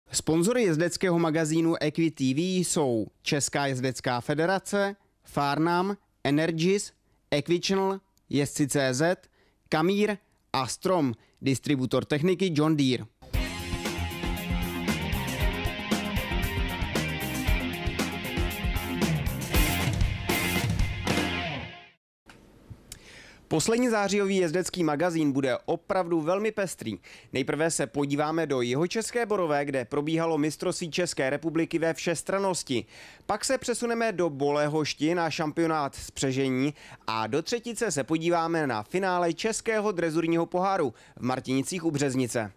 Sponzory jezdeckého magazínu EquiTV jsou Česká jezdecká federace, Farnam, Energis, Equichannel, Jezdci.cz, Kamír a Strom, distributor techniky John Deere. Poslední zářijový jezdecký magazín bude opravdu velmi pestrý. Nejprve se podíváme do Jihočeské Borové, kde probíhalo mistrovství České republiky ve všestrannosti. Pak se přesuneme do Bolehošti na šampionát spřežení a do třetice se podíváme na finále Českého drezurního poháru v Martinicích u Březnice.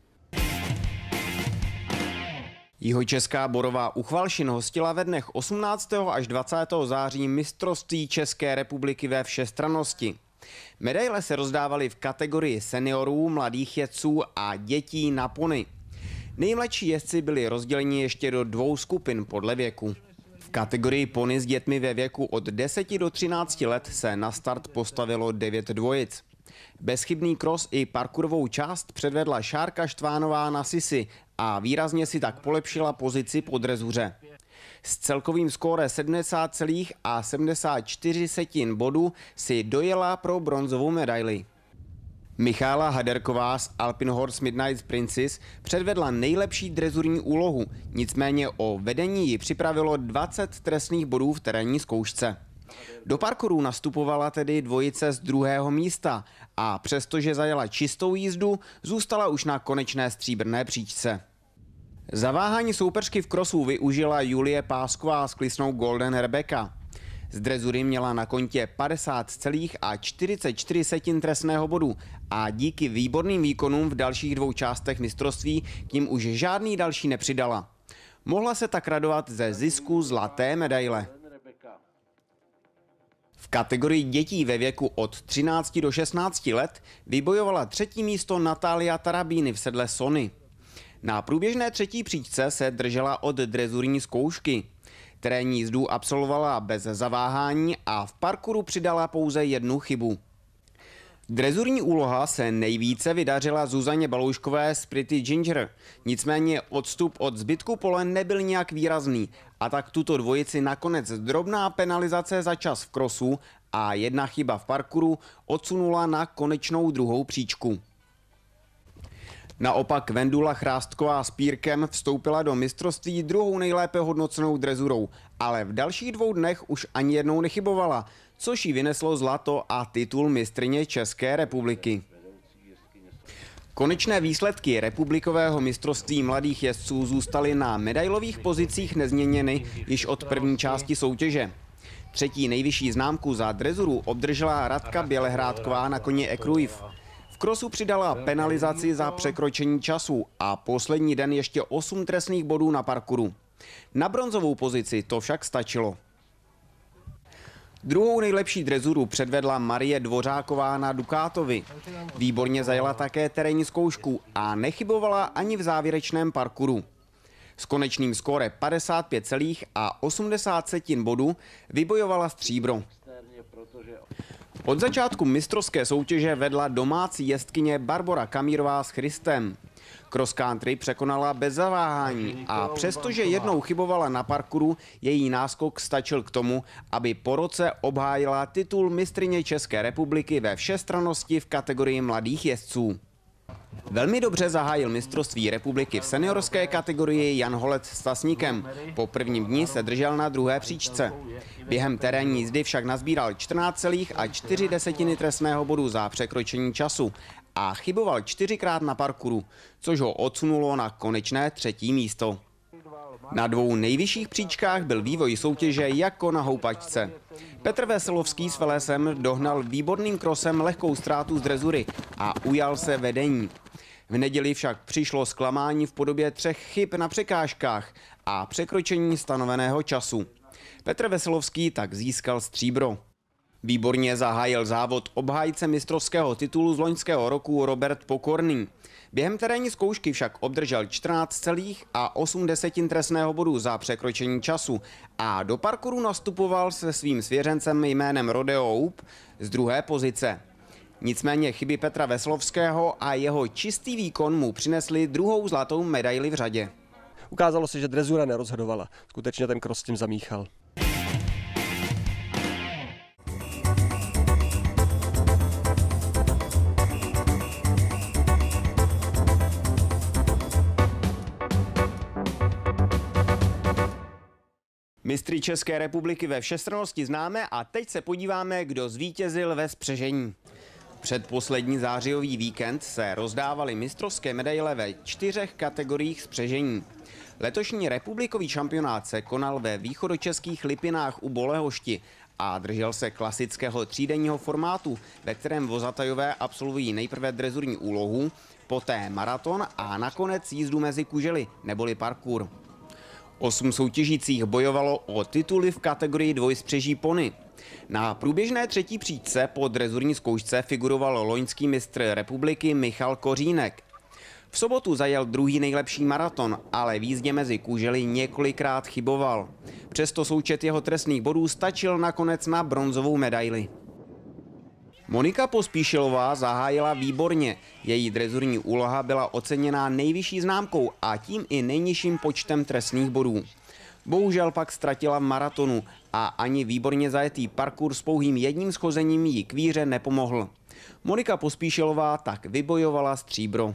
Jihočeská Borová u Chvalšin hostila ve dnech 18. až 20. září mistrovství České republiky ve všestrannosti. Medaile se rozdávaly v kategorii seniorů, mladých jezdců a dětí na pony. Nejmladší jezdci byli rozděleni ještě do dvou skupin podle věku. V kategorii pony s dětmi ve věku od 10 do 13 let se na start postavilo 9 dvojic. Bezchybný kros i parkourovou část předvedla Šárka Štvánová na Sisi a výrazně si tak polepšila pozici po drezuře. S celkovým skóre 70,74 bodů si dojela pro bronzovou medaili. Michála Haderková z Alpine Horse Midnight Princess předvedla nejlepší drezurní úlohu, nicméně o vedení ji připravilo 20 trestných bodů v terénní zkoušce. Do parkouru nastupovala tedy dvojice z druhého místa a přestože zajela čistou jízdu, zůstala už na konečné stříbrné příčce. Zaváhání soupeřky v krosu využila Julie Pásková s klisnou Golden Rebecca. Z drezury měla na kontě 50,44 trestného bodu a díky výborným výkonům v dalších dvou částech mistrovství k nim už žádný další nepřidala. Mohla se tak radovat ze zisku zlaté medaile. V kategorii dětí ve věku od 13 do 16 let vybojovala třetí místo Natália Tarabíny v sedle Sony. Na průběžné třetí příčce se držela od drezurní zkoušky. Terénní jízdu absolvovala bez zaváhání a v parkouru přidala pouze jednu chybu. Drezurní úloha se nejvíce vydařila Zuzaně Balouškové z Pretty Ginger, nicméně odstup od zbytku pole nebyl nějak výrazný a tak tuto dvojici nakonec drobná penalizace za čas v krosu a jedna chyba v parkouru odsunula na konečnou druhou příčku. Naopak Vendula Chrástková s Pírkem vstoupila do mistrovství druhou nejlépe hodnocenou drezurou, ale v dalších dvou dnech už ani jednou nechybovala, což jí vyneslo zlato a titul mistryně České republiky. Konečné výsledky republikového mistrovství mladých jezdců zůstaly na medailových pozicích nezměněny již od první části soutěže. Třetí nejvyšší známku za drezuru obdržela Radka Bělehrádková na koni Ekruiv. V krosu přidala penalizaci za překročení času a poslední den ještě 8 trestných bodů na parkouru. Na bronzovou pozici to však stačilo. Druhou nejlepší drezuru předvedla Marie Dvořáková na Dukátovi. Výborně zajela také terénní zkoušku a nechybovala ani v závěrečném parkouru. S konečným skóre 55,80 bodů vybojovala stříbro. Od začátku mistrovské soutěže vedla domácí jezdkyně Barbora Kamírová s Christem. Cross country překonala bez zaváhání a přestože jednou chybovala na parkouru, její náskok stačil k tomu, aby po roce obhájila titul mistryně České republiky ve všestrannosti v kategorii mladých jezdců. Velmi dobře zahájil mistrovství republiky v seniorské kategorii Jan Holec s Tasníkem. Po prvním dni se držel na druhé příčce. Během terénní jízdy však nazbíral 14,4 trestného bodu za překročení času a chyboval 4krát na parkouru, což ho odsunulo na konečné třetí místo. Na dvou nejvyšších příčkách byl vývoj soutěže jako na houpačce. Petr Veselovský s Velesem dohnal výborným krosem lehkou ztrátu z drezury a ujal se vedení. V neděli však přišlo zklamání v podobě 3 chyb na překážkách a překročení stanoveného času. Petr Veselovský tak získal stříbro. Výborně zahájil závod obhájce mistrovského titulu z loňského roku Robert Pokorný. Během terénní zkoušky však obdržel 14,8 trestného bodu za překročení času a do parkouru nastupoval se svým svěřencem jménem Rodeo Hope z druhé pozice. Nicméně chyby Petra Veselovského a jeho čistý výkon mu přinesly druhou zlatou medaili v řadě. ukázalo se, že drezura nerozhodovala. Skutečně ten cross s tím zamíchal. Mistry České republiky ve všestrannosti známe a teď se podíváme, kdo zvítězil ve spřežení. Předposlední zářijový víkend se rozdávaly mistrovské medaile ve 4 kategoriích spřežení. Letošní republikový šampionát se konal ve východočeských Lipinách u Bolehošti a držel se klasického třídenního formátu, ve kterém vozatajové absolvují nejprve drezurní úlohu, poté maraton a nakonec jízdu mezi kužely, neboli parkour. 8 soutěžících bojovalo o tituly v kategorii dvojspřeží pony. Na průběžné třetí příčce po drezurní zkoušce figuroval loňský mistr republiky Michal Kořínek. V sobotu zajel druhý nejlepší maraton, ale v jízdě mezi kužely několikrát chyboval. Přesto součet jeho trestných bodů stačil nakonec na bronzovou medaili. Monika Pospíšilová zahájila výborně. Její drezurní úloha byla oceněná nejvyšší známkou a tím i nejnižším počtem trestných bodů. Bohužel pak ztratila v maratonu a ani výborně zajetý parkour s pouhým jedním schozením jí k výhře nepomohl. Monika Pospíšilová tak vybojovala stříbro.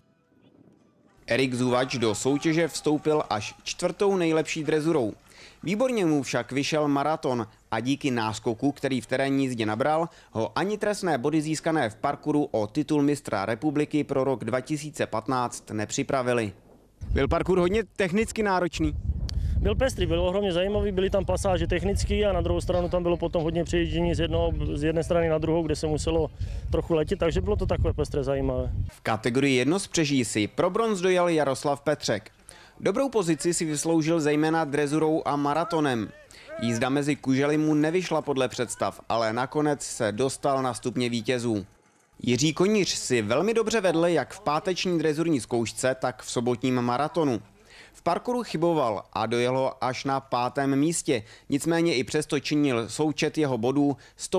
Erik Zuvač do soutěže vstoupil až 4. nejlepší drezurou. Výborně mu však vyšel maraton a díky náskoku, který v terénní jízdě nabral, ho ani trestné body získané v parkouru o titul mistra republiky pro rok 2015 nepřipravili. Byl parkour hodně technicky náročný? Byl pestrý, byl ohromně zajímavý, byly tam pasáže technické a na druhou stranu tam bylo potom hodně přejíždění z jedné strany na druhou, kde se muselo trochu letět, takže bylo to takové pestré zajímavé. V kategorii jednospřeží si pro bronz dojel Jaroslav Petřek. Dobrou pozici si vysloužil zejména drezurou a maratonem. Jízda mezi kužely mu nevyšla podle představ, ale nakonec se dostal na stupně vítězů. Jiří Koníř si velmi dobře vedl jak v páteční drezurní zkoušce, tak v sobotním maratonu. V parkouru chyboval a dojel ho až na 5. místě, nicméně i přesto činil součet jeho bodů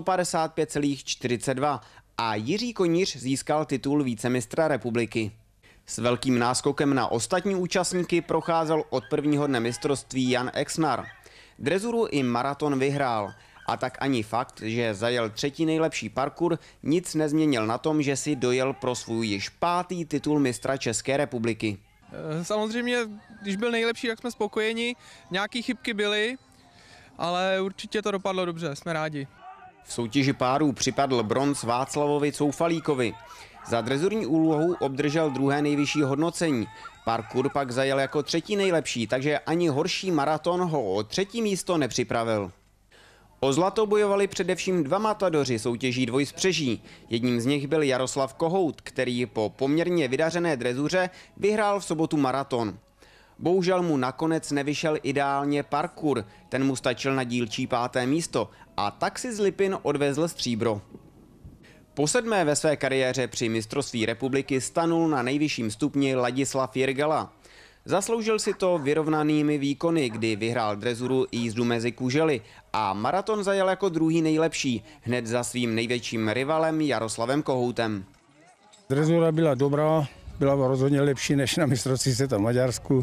155,42 a Jiří Koníř získal titul vícemistra republiky. S velkým náskokem na ostatní účastníky procházel od prvního dne mistrovství Jan Exnar. Drezuru i maraton vyhrál. A tak ani fakt, že zajel 3. nejlepší parkour, nic nezměnil na tom, že si dojel pro svůj již 5. titul mistra České republiky. Samozřejmě, když byl nejlepší, tak jsme spokojeni. Nějaké chybky byly, ale určitě to dopadlo dobře, jsme rádi. V soutěži párů připadl bronz Václavovi Coufalíkovi. Za drezurní úlohu obdržel 2. nejvyšší hodnocení. Parkour pak zajel jako 3. nejlepší, takže ani horší maraton ho o 3. místo nepřipravil. O zlato bojovali především 2 matadoři soutěží dvojspřeží. Jedním z nich byl Jaroslav Kohout, který po poměrně vydařené drezuře vyhrál v sobotu maraton. Bohužel mu nakonec nevyšel ideálně parkour, ten mu stačil na dílčí 5. místo a tak si z Lipin odvezl stříbro. Po 7. ve své kariéře při mistrovství republiky stanul na nejvyšším stupni Ladislav Jirgala. Zasloužil si to vyrovnanými výkony, kdy vyhrál drezuru i jízdu mezi kužely a maraton zajel jako 2. nejlepší, hned za svým největším rivalem Jaroslavem Kohoutem. Drezura byla dobrá, byla rozhodně lepší než na mistrovství světa v Maďarsku.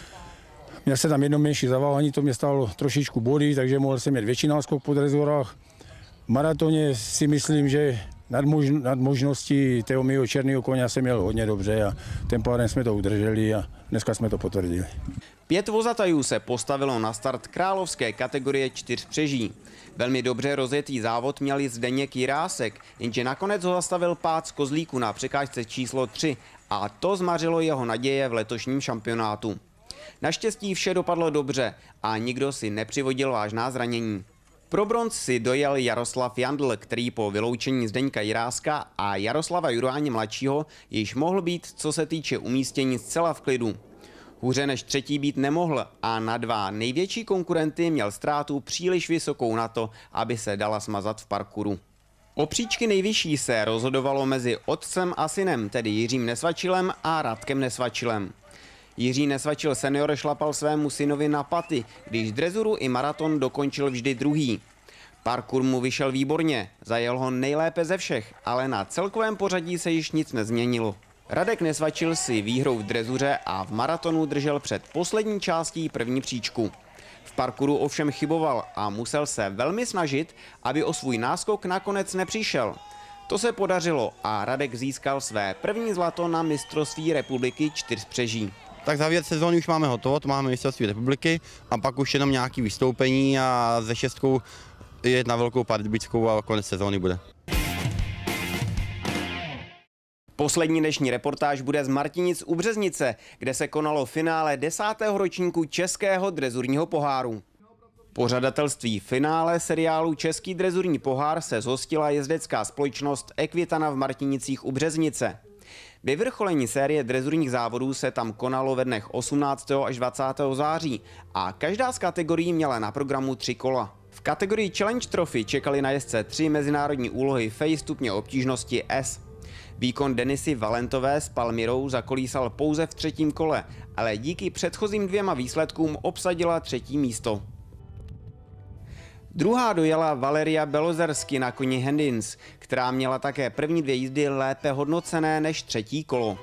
Měl se tam jedno menší zaváhání, to mě stálo trošičku body, takže mohl jsem mít větší náskok po drezurách. V maratoně si myslím, že nad možností toho mého černého koně jsem měl hodně dobře a tím pádem jsme to udrželi a dneska jsme to potvrdili. 5 vozatajů se postavilo na start královské kategorie 4spřeží. Velmi dobře rozjetý závod měl i Zdeněk Jirásek, jenže nakonec ho zastavil pád z kozlíku na překážce číslo 3 a to zmařilo jeho naděje v letošním šampionátu. Naštěstí vše dopadlo dobře a nikdo si nepřivodil vážná zranění. Pro bronz si dojel Jaroslav Jandl, který po vyloučení Zdeňka Jiráska a Jaroslava Juráně mladšího již mohl být, co se týče umístění, zcela v klidu. Hůře než 3. být nemohl a na 2 největší konkurenty měl ztrátu příliš vysokou na to, aby se dala smazat v parkouru. O příčky nejvyšší se rozhodovalo mezi otcem a synem, tedy Jiřím Nesvačilem a Radkem Nesvačilem. Jiří Nesvačil senior šlapal svému synovi na paty, když drezuru i maraton dokončil vždy 2. Parkour mu vyšel výborně, zajel ho nejlépe ze všech, ale na celkovém pořadí se již nic nezměnilo. Radek nesvačil si výhrou v drezuře a v maratonu držel před poslední částí první příčku. V parkouru ovšem chyboval a musel se velmi snažit, aby o svůj náskok nakonec nepřišel. To se podařilo a Radek získal své první zlato na mistrovství republiky čtyřspřeží. Tak závěr sezóny už máme hotovo, to máme mistrovství republiky a pak už jenom nějaké vystoupení a ze šestkou jet na Velkou Pardubickou a konec sezóny bude. Poslední dnešní reportáž bude z Martinic u Březnice, kde se konalo finále 10. ročníku Českého drezurního poháru. Pořadatelství finále seriálu Český drezurní pohár se zhostila jezdecká společnost Equitana v Martinicích u Březnice. Vyvrcholení série drezurních závodů se tam konalo ve dnech 18. až 20. září a každá z kategorií měla na programu 3 kola. V kategorii Challenge Trophy čekali na jezdce 3 mezinárodní úlohy FEI stupně obtížnosti S. Výkon Denisy Valentové s Palmirou zakolísal pouze v 3. kole, ale díky předchozím 2 výsledkům obsadila 3. místo. Druhá dojela Valeria Belozersky na koni Hendins, která měla také první 2 jízdy lépe hodnocené než 3. kolo.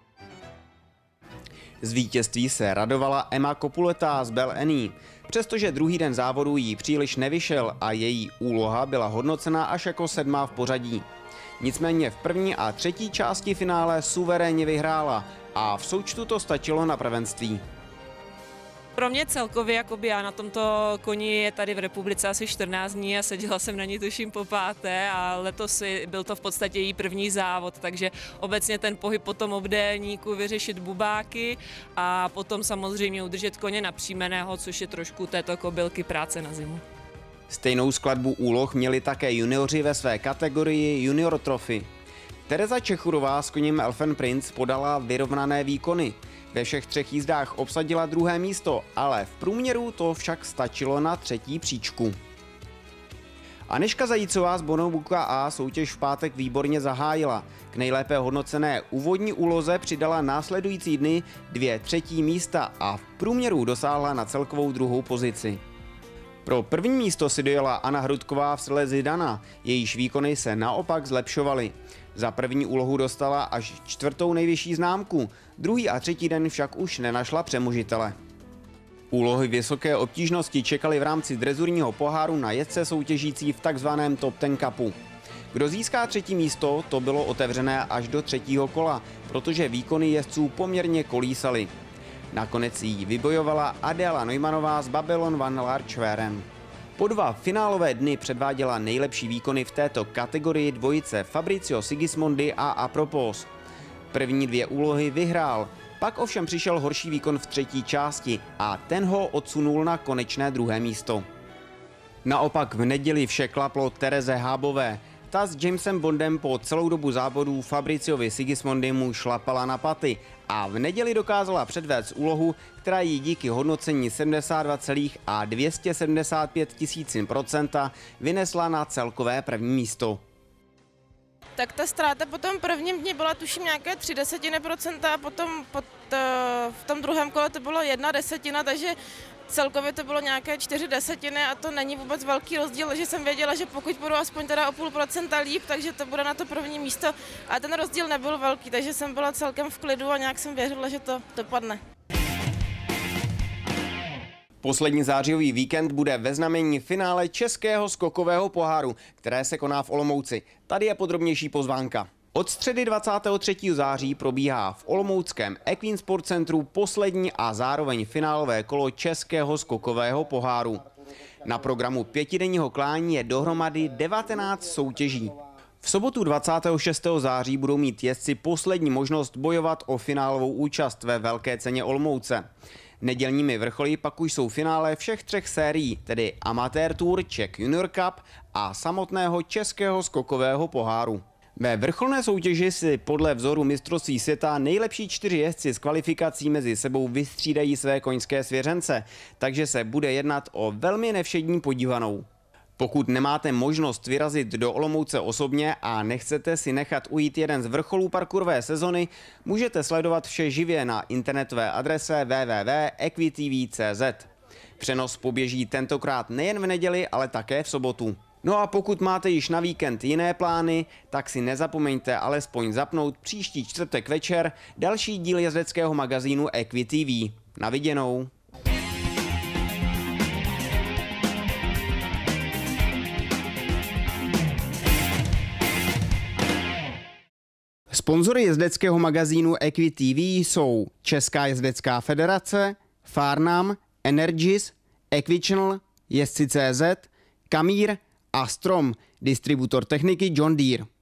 Z vítězství se radovala Emma Kopuletá z Bel Eni, přestože druhý den závodu jí příliš nevyšel a její úloha byla hodnocena až jako 7. v pořadí. Nicméně v první a 3. části finále suverénně vyhrála a v součtu to stačilo na prvenství. Pro mě celkově, jakoby já na tomto koni je tady v republice asi 14 dní a seděla jsem na ní tuším po 5. a letos byl to v podstatě její první závod, takže obecně ten pohyb po tom obdélníku, vyřešit bubáky a potom samozřejmě udržet koně napřímeného, což je trošku této kobylky práce na zimu. Stejnou skladbu úloh měli také junioři ve své kategorii Junior Trophy. Tereza Čechurová s koním Elfen Prince podala vyrovnané výkony. Ve všech 3 jízdách obsadila 2. místo, ale v průměru to však stačilo na 3. příčku. Anežka Zajícová z Bonobuka A soutěž v pátek výborně zahájila. K nejlépe hodnocené úvodní úloze přidala následující dny 2 3. místa a v průměru dosáhla na celkovou 2. pozici. Pro první místo si dojela Anna Hrudková v sile Zidana, jejíž výkony se naopak zlepšovaly. Za první úlohu dostala až 4. nejvyšší známku, druhý a 3. den však už nenašla přemožitele. Úlohy vysoké obtížnosti čekaly v rámci drezurního poháru na jezdce soutěžící v takzvaném Top Ten Cupu. Kdo získá 3. místo, to bylo otevřené až do 3. kola, protože výkony jezdců poměrně kolísaly. Nakonec jí vybojovala Adela Neumannová z Babylon Van Larchweren. Po 2 finálové dny předváděla nejlepší výkony v této kategorii dvojice Fabrizio Sigismondi a Apropos. První 2 úlohy vyhrál, pak ovšem přišel horší výkon v 3. části a ten ho odsunul na konečné 2. místo. Naopak v neděli vše klaplo Tereze Hábové. Ta s Jamesem Bondem po celou dobu závodů Fabriziovi Sigismondimu šlapala na paty a v neděli dokázala předvést úlohu, která jí díky hodnocení 72,275 % vynesla na celkové první místo. Tak ta ztráta po tom prvním dni byla tuším nějaké 0,3%, a potom v tom druhém kole to bylo 1/10, takže celkově to bylo nějaké 4/10 a to není vůbec velký rozdíl, že jsem věděla, že pokud budu aspoň teda o 0,5% líp, takže to bude na to první místo a ten rozdíl nebyl velký, takže jsem byla celkem v klidu a nějak jsem věřila, že to dopadne. Poslední zářijový víkend bude ve znamení finále Českého skokového poháru, které se koná v Olomouci. Tady je podrobnější pozvánka. Od středy 23. září probíhá v olomouckém Equine Sport Centru poslední a zároveň finálové kolo Českého skokového poháru. Na programu 5denního klání je dohromady 19 soutěží. V sobotu 26. září budou mít jezdci poslední možnost bojovat o finálovou účast ve Velké ceně Olomouce. Nedělními vrcholy pak už jsou finále všech 3 sérií, tedy Amateur Tour, Czech Junior Cup a samotného Českého skokového poháru. Ve vrcholné soutěži si podle vzoru mistrovství světa nejlepší 4 jezdci z kvalifikací mezi sebou vystřídají své koňské svěřence, takže se bude jednat o velmi nevšední podívanou. Pokud nemáte možnost vyrazit do Olomouce osobně a nechcete si nechat ujít jeden z vrcholů parkourové sezony, můžete sledovat vše živě na internetové adrese www.equitv.cz. Přenos poběží tentokrát nejen v neděli, ale také v sobotu. No a pokud máte již na víkend jiné plány, tak si nezapomeňte alespoň zapnout příští čtvrtek večer další díl jezdeckého magazínu Equi TV. Na viděnou. Sponzory jezdeckého magazínu Equi TV jsou Česká jezdecká federace, Farnam, Energis, Equichannel, Jezdci.cz, Kamír a Strom, distributor techniky John Deere.